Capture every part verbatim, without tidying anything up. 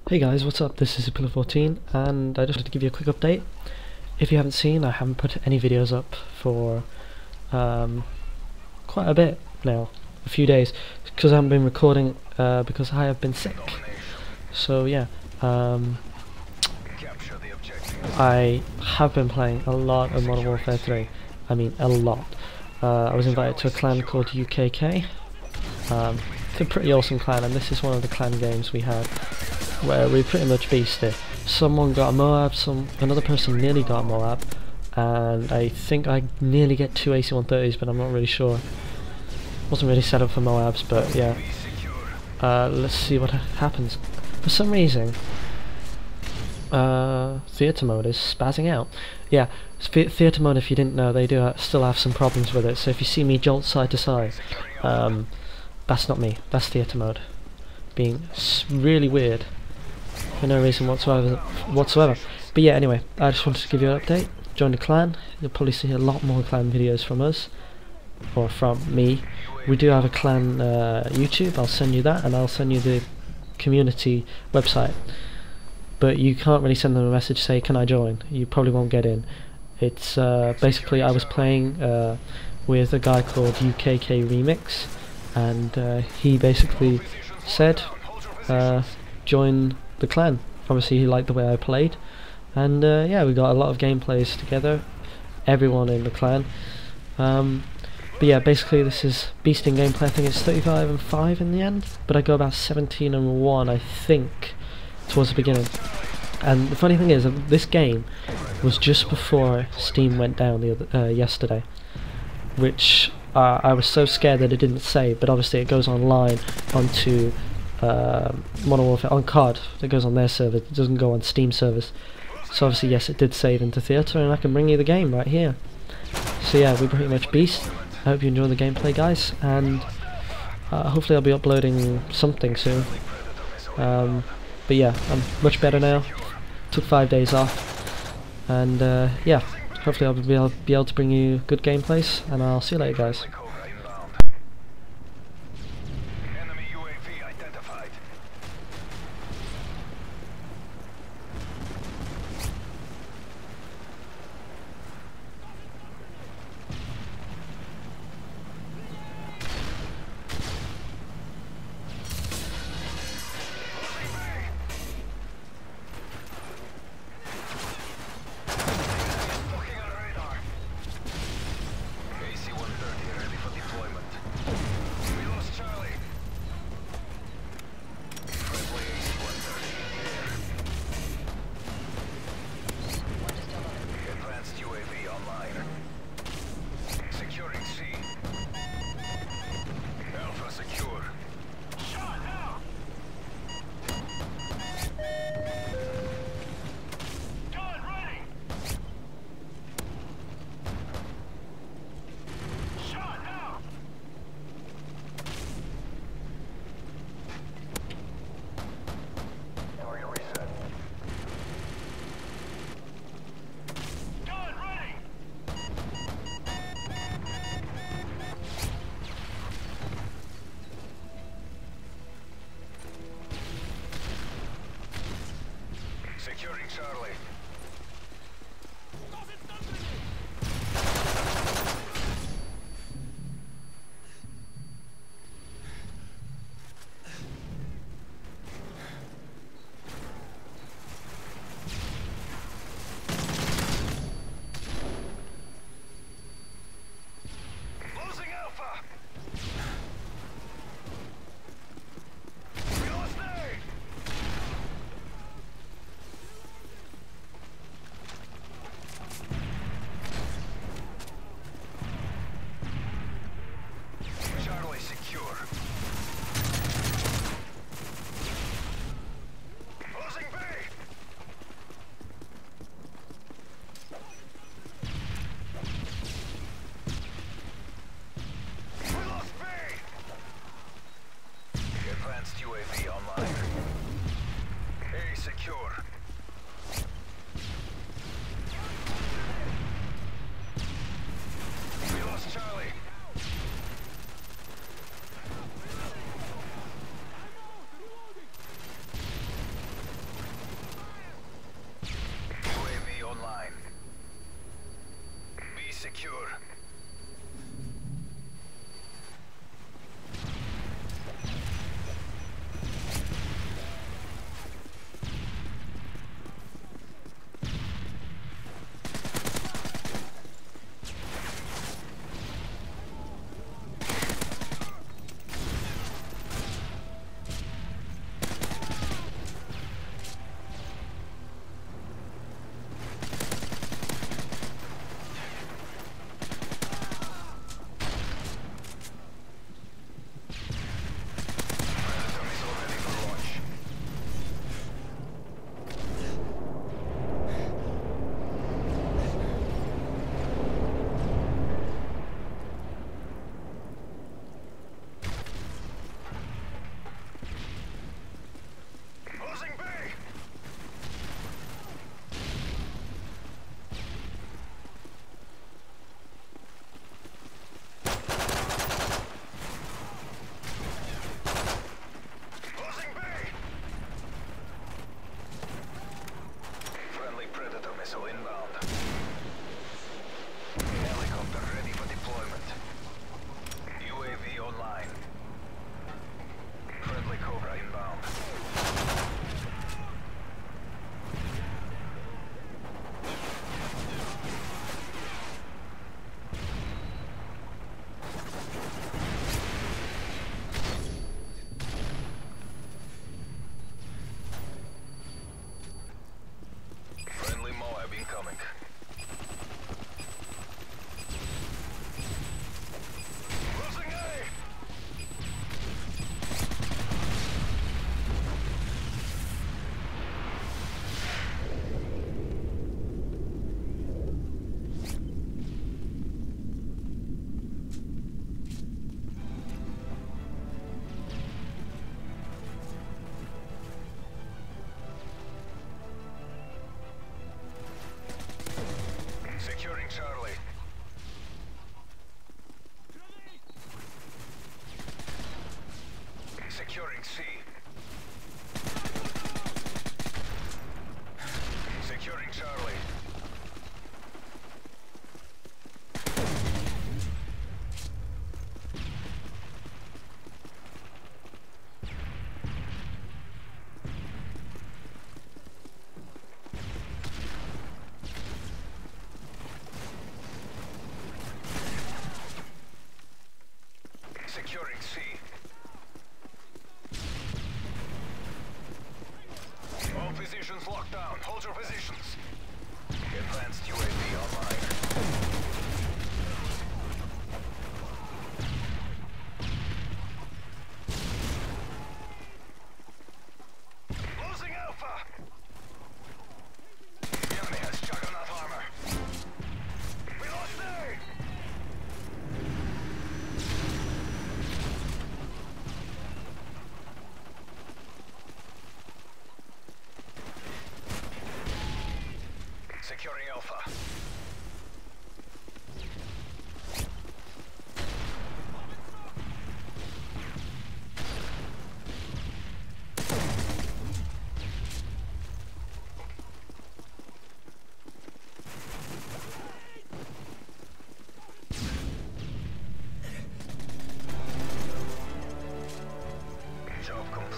Hey guys, what's up? This is Pillar fourteen and I just wanted to give you a quick update. If you haven't seen, I haven't put any videos up for um, quite a bit now, a few days, because I haven't been recording uh, because I have been sick. So yeah, um, I have been playing a lot of Modern Warfare three. I mean a lot. Uh, I was invited to a clan called U K K. Um, it's a pretty awesome clan, and this is one of the clan games we had where we pretty much beasted. Someone got a Moab, some another person nearly got a Moab, and I think I nearly get two A C one thirties, but I'm not really sure. Wasn't really set up for Moabs, but yeah. Uh, let's see what ha happens. For some reason, uh, theatre mode is spazzing out. Yeah, the theatre mode, if you didn't know, they do ha still have some problems with it, so if you see me jolt side to side, um, that's not me, that's theatre mode. Being s really weird. For no reason whatsoever, whatsoever. But yeah, anyway, I just wanted to give you an update. Join the clan. You'll probably see a lot more clan videos from us, or from me. We do have a clan uh, YouTube. I'll send you that, and I'll send you the community website. But you can't really send them a message say, "Can I join?" You probably won't get in. It's uh, basically I was playing uh, with a guy called U K K Remix, and uh, he basically said, uh, "Join the clan." Obviously he liked the way I played, and uh, yeah, we got a lot of gameplays together, everyone in the clan. Um, but yeah, basically this is beasting gameplay. I think it's thirty-five and five in the end, but I go about seventeen and one I think towards the beginning. And the funny thing is that this game was just before Steam went down the other, uh, yesterday, which uh, I was so scared that it didn't save, but obviously it goes online onto Uh, Modern Warfare on C O D. That goes on their server. It doesn't go on Steam servers. So obviously, yes, it did save into theatre, and I can bring you the game right here. So yeah, we pretty much beast. I hope you enjoy the gameplay, guys, and uh, hopefully I'll be uploading something soon. Um, but yeah, I'm much better now. Took five days off, and uh, yeah, hopefully I'll be able, be able to bring you good gameplays, and I'll see you later, guys. Securing Charlie. Losing Alpha. We lost A. Charlie secure. Losing B. We lost B. Advanced U A V online. A secure. We lost Charlie.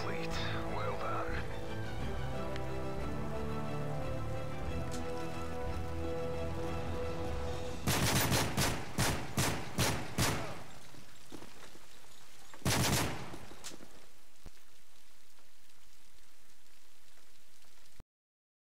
complete.